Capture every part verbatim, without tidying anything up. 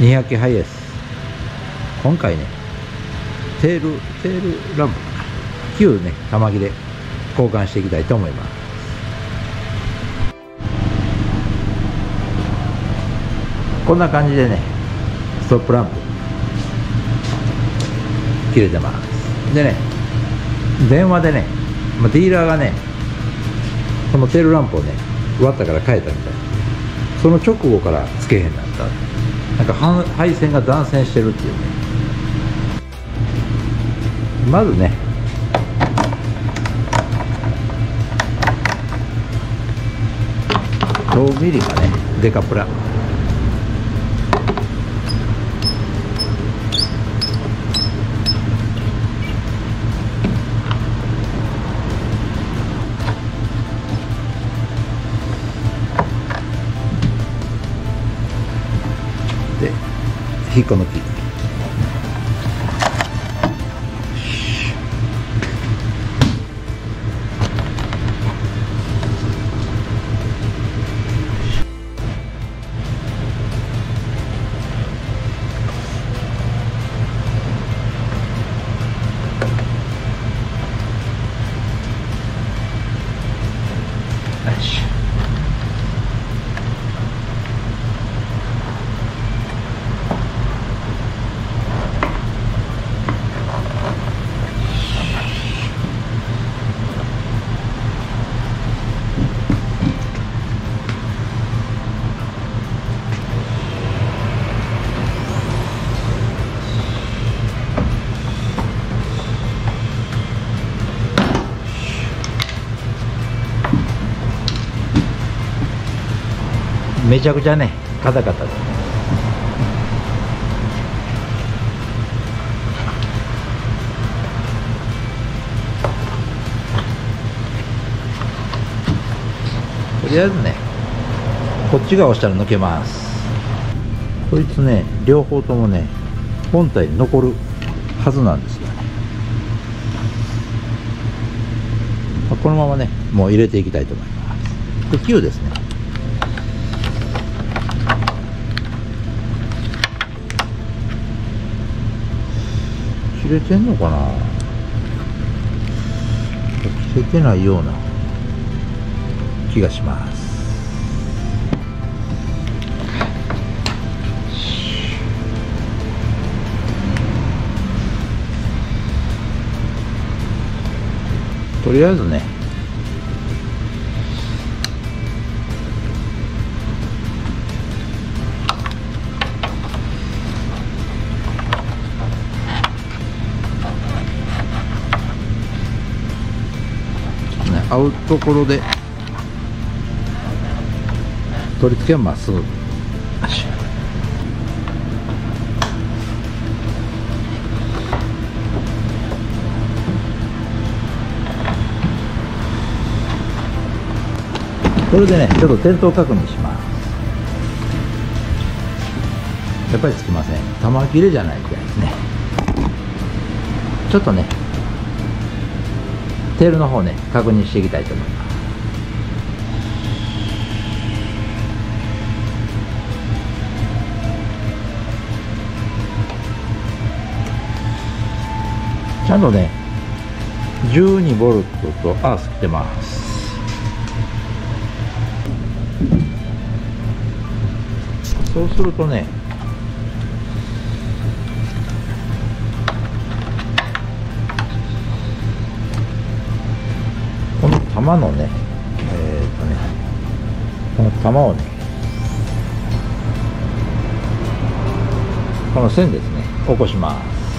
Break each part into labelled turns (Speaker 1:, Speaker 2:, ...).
Speaker 1: にひゃく系ハイエース。今回ねテールテールランプ旧ね玉木で交換していきたいと思います。こんな感じでねストップランプ切れてます。でね電話でね、まあ、ディーラーがねこのテールランプをね割ったから変えたみたいな、その直後からつけへんなった、なんか配線が断線してるっていうね。まずねごミリかねデカプラで引っこ抜きめちゃくちゃねカタカタですね。とりあえずねこっちが押したら抜けます。こいつね両方ともね本体に残るはずなんですよね。このままねもう入れていきたいと思います。これきゅうですね。切れてんのかな、切れてないような気がします。とりあえずね合うところで取り付けはまっすぐ。これでねちょっと転倒確認します。やっぱりつきません。玉切れじゃないみたいですね。ちょっとねテールの方ね確認していきたいと思います。ちゃんとねじゅうにボルトとアース来てます。そうするとねこの玉のねえー、っとねこの玉をねこの線ですね起こします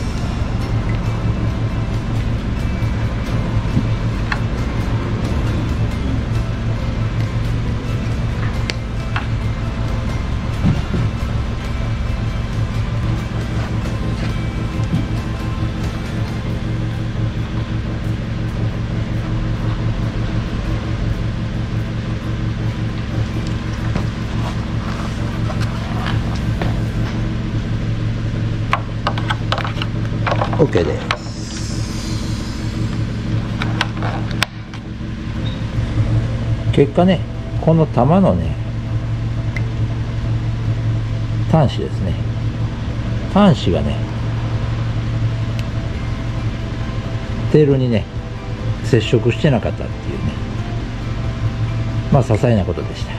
Speaker 1: 。OK です。結果ねこの玉のね端子ですね端子がねテールにね接触してなかったっていうね、まあ些細なことでした。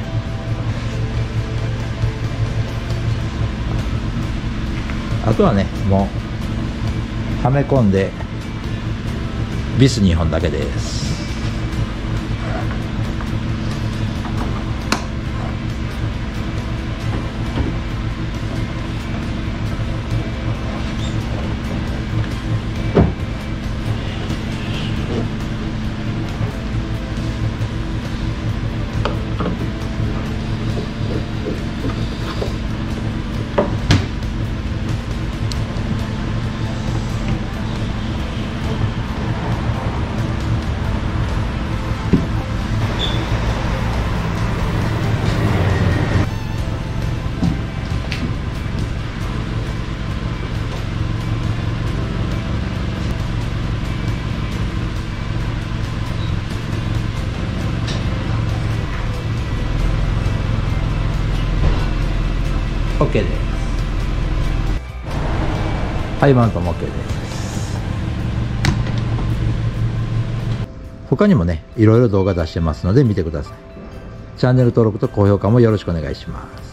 Speaker 1: あとはねもうはめ込んでビスにほんだけです。OK です。はい、マウントも OK です。他にもねいろいろ動画出してますので見てください。チャンネル登録と高評価もよろしくお願いします。